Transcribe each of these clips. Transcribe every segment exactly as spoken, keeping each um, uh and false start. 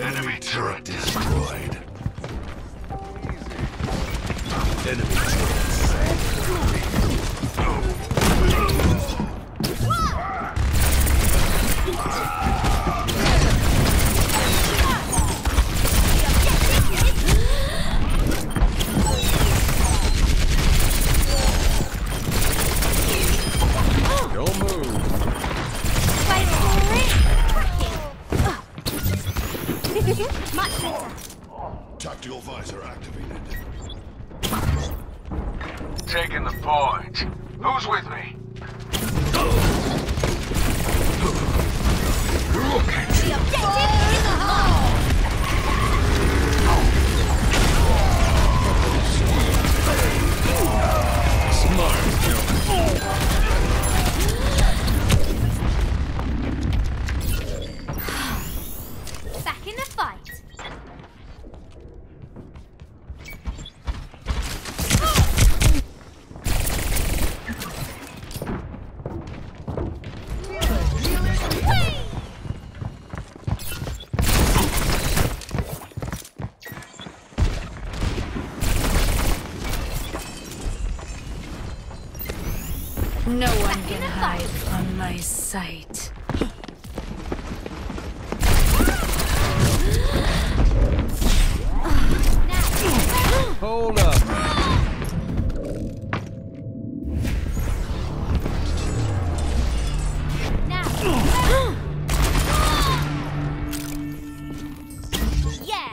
Enemy turret destroyed. Enemy Don't move. Wait for it. Much better. tactical visor activated. Taking the point. Who's with me? The objective is a hole. Back in the fight. No one can hide from my sight. Hold up. Now. Yeah.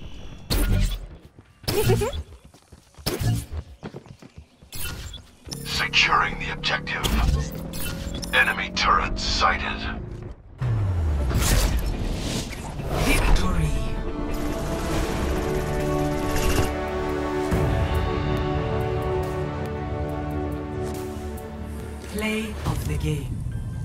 Securing the objective. Enemy turret sighted. Victory. Play of the game.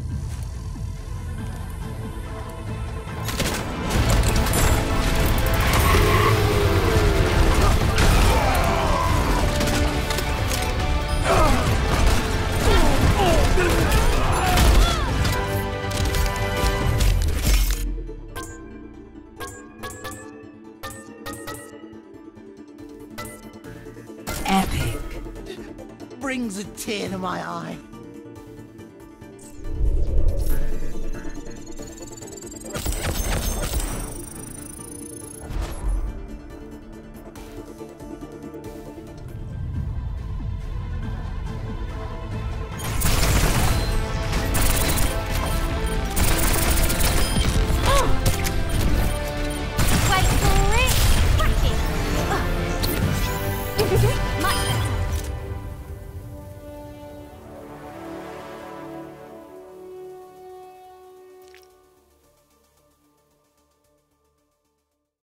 Epic. Brings a tear to my eye. Wait for it. Cracking.